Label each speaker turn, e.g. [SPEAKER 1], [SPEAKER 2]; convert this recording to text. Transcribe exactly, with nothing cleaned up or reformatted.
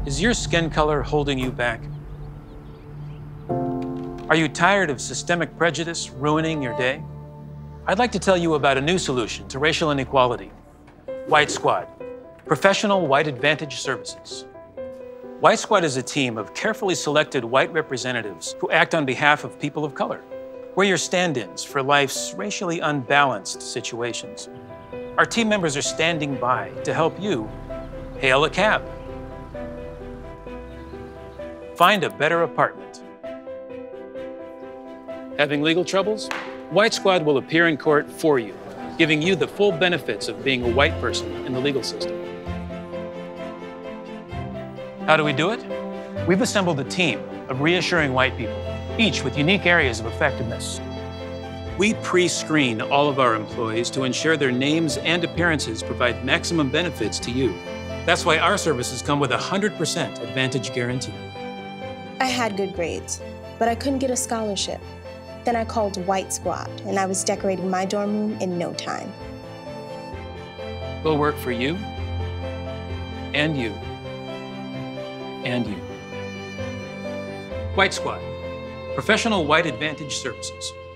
[SPEAKER 1] Is your skin color holding you back? Are you tired of systemic prejudice ruining your day? I'd like to tell you about a new solution to racial inequality. White Squad, professional white advantage services. White Squad is a team of carefully selected white representatives who act on behalf of people of color. We're your stand-ins for life's racially unbalanced situations. Our team members are standing by to help you hail a cab, find a better apartment. Having legal troubles? White Squad will appear in court for you, giving you the full benefits of being a white person in the legal system. How do we do it? We've assembled a team of reassuring white people, each with unique areas of effectiveness. We pre-screen all of our employees to ensure their names and appearances provide maximum benefits to you. That's why our services come with a one hundred percent advantage guarantee.
[SPEAKER 2] I had good grades, but I couldn't get a scholarship. Then I called White Squad, and I was decorating my dorm room in no time.
[SPEAKER 1] We'll work for you, and you, and you. White Squad, professional white advantage services.